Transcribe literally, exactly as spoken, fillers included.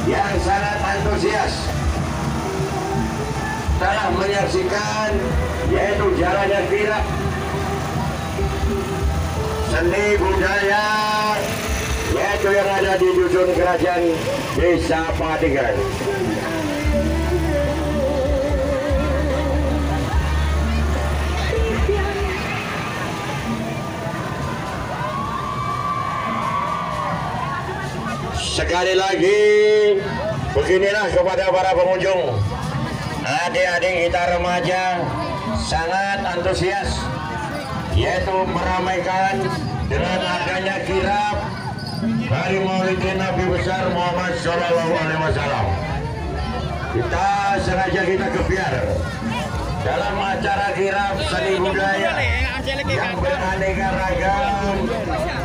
yang sangat antusias telah menyaksikan yaitu jalannya kirap seni budaya yaitu yang ada di dusun kerajaan Desa Padigan. Sekali lagi beginilah kepada para pengunjung, adik-adik kita remaja sangat antusias yaitu meramaikan dengan adanya kirap hari Maulidin Nabi besar Muhammad Shallallahu Alaihi Wasallam. Kita sengaja kita kebiar dalam acara kirap seni budaya yang beraneka ragam